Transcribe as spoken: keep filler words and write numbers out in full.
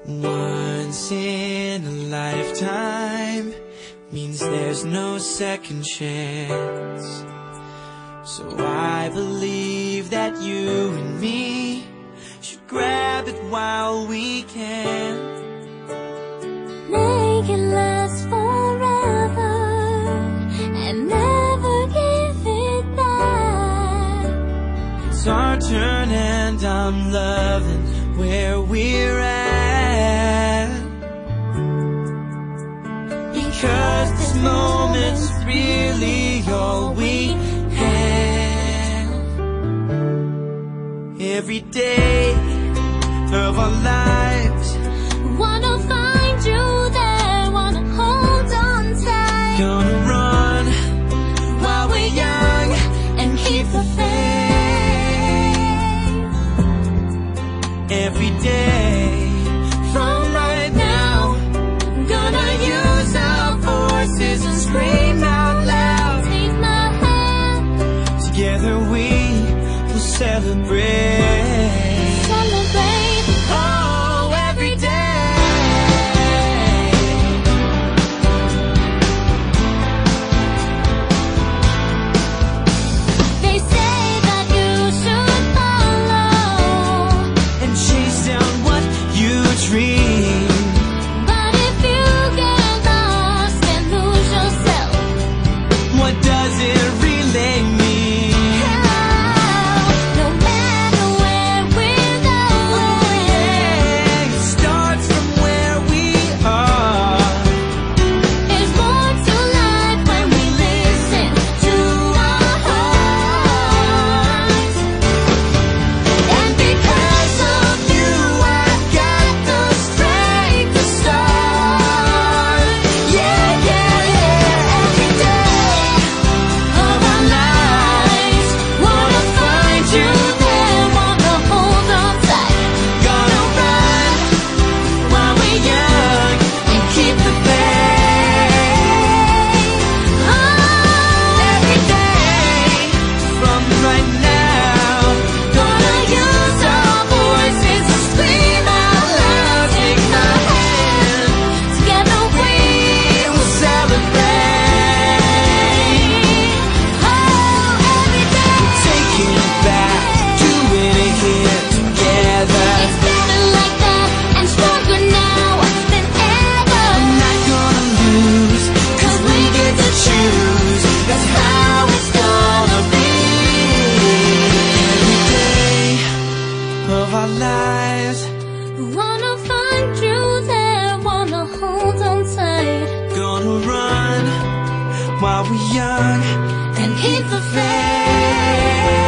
Once in a lifetime means there's no second chance. So I believe that you and me should grab it while we can. Make it last forever and never give it back. It's our turn and I'm loving where we're at, because this moment's really all we have. Every day of our lives, wanna find you there, wanna hold on tight. Gonna run while we're young and keep the faith. Every day from right now, gonna use our voices and scream out loud. Take my hand, together we will celebrate. celebrate. Oh, every day. They say that you should follow And chase down what you dream. but if you get lost and lose yourself, What does it really mean? no matter where we're going, Yeah, it starts from where we are. there's more to life when we listen to our hearts. And because of you, I've got the strength to start. Yeah, yeah, yeah. Every day of our lives, wanna find you there, wanna hold on tight. Gonna run while we're young And keep the faith. Oh, every day. From right now, gonna use our voices to scream out loud. Take my hand, together we we'll celebrate. oh, every day. Taking it back, doing it here together. It's better like that and stronger now than ever. Not gonna lose, 'cause we get to choose. That's how it's gonna be. Every day of our lives, Wanna find you there, wanna hold on tight. gonna run while we're young And keep the faith.